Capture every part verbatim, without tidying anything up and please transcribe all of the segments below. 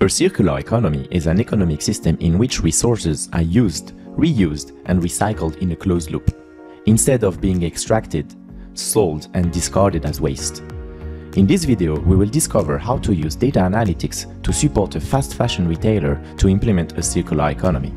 A circular economy is an economic system in which resources are used, reused, and recycled in a closed loop, instead of being extracted, sold, and discarded as waste. In this video, we will discover how to use data analytics to support a fast fashion retailer to implement a circular economy.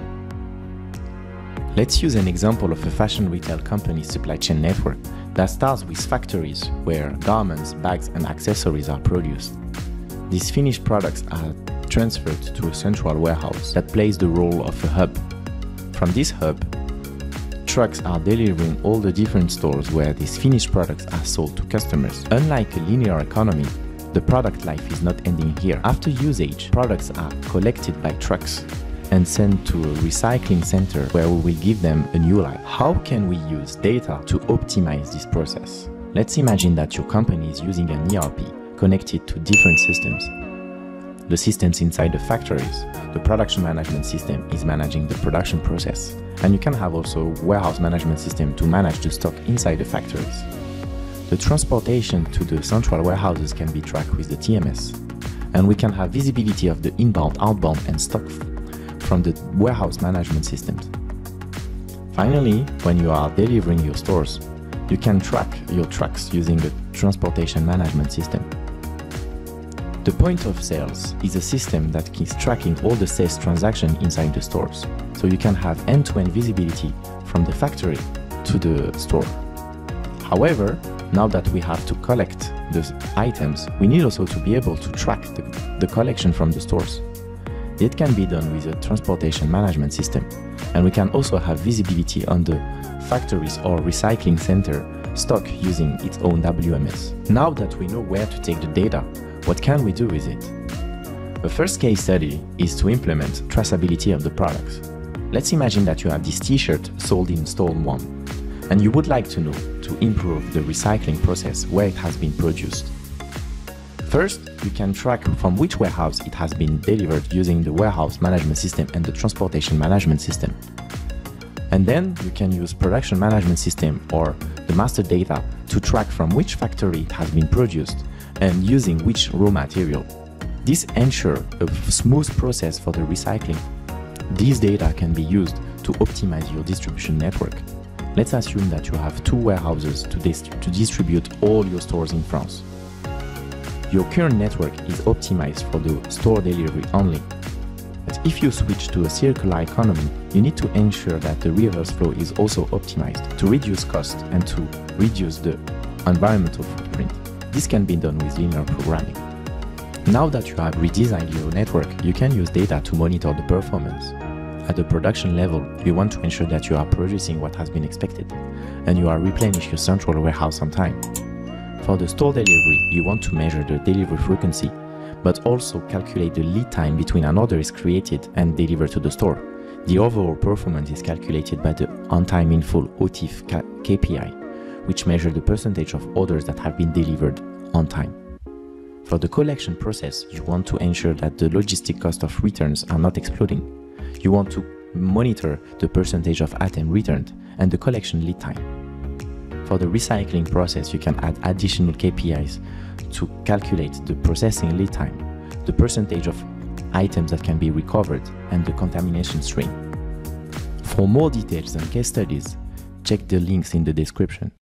Let's use an example of a fashion retail company's supply chain network that starts with factories where garments, bags, and accessories are produced. These finished products are transferred to a central warehouse that plays the role of a hub. From this hub, trucks are delivering all the different stores where these finished products are sold to customers. Unlike a linear economy, the product life is not ending here. After usage, products are collected by trucks and sent to a recycling center where we will give them a new life. How can we use data to optimize this process? Let's imagine that your company is using an E R P connected to different systems. The systems inside the factories, the production management system is managing the production process. And you can have also a warehouse management system to manage the stock inside the factories. The transportation to the central warehouses can be tracked with the T M S. And we can have visibility of the inbound, outbound, and stock from the warehouse management systems. Finally, when you are delivering your stores, you can track your trucks using the transportation management system. The point of sales is a system that keeps tracking all the sales transactions inside the stores, so you can have end-to-end visibility from the factory to the store. However, now that we have to collect the items, we need also to be able to track the, the collection from the stores. It can be done with a transportation management system, and we can also have visibility on the factories or recycling center stock using its own W M S. Now that we know where to take the data, what can we do with it? The first case study is to implement traceability of the products. Let's imagine that you have this t-shirt sold in store one, and you would like to know to improve the recycling process where it has been produced. First, you can track from which warehouse it has been delivered using the warehouse management system and the transportation management system. And then you can use production management system or the master data to track from which factory it has been produced and using which raw material. This ensures a smooth process for the recycling. These data can be used to optimize your distribution network. Let's assume that you have two warehouses to, dis to distribute all your stores in France. Your current network is optimized for the store delivery only. But if you switch to a circular economy, you need to ensure that the reverse flow is also optimized to reduce cost and to reduce the environmental footprint. This can be done with linear programming. Now that you have redesigned your network, you can use data to monitor the performance. At the production level, you want to ensure that you are producing what has been expected, and you are replenishing your central warehouse on time. For the store delivery, you want to measure the delivery frequency, but also calculate the lead time between an order is created and delivered to the store. The overall performance is calculated by the on-time in full O T I F K P I, which measures the percentage of orders that have been delivered on time. For the collection process, you want to ensure that the logistic cost of returns are not exploding. You want to monitor the percentage of items returned and the collection lead time. For the recycling process, you can add additional K P Is to calculate the processing lead time, the percentage of items that can be recovered, and the contamination strain. For more details and case studies, check the links in the description.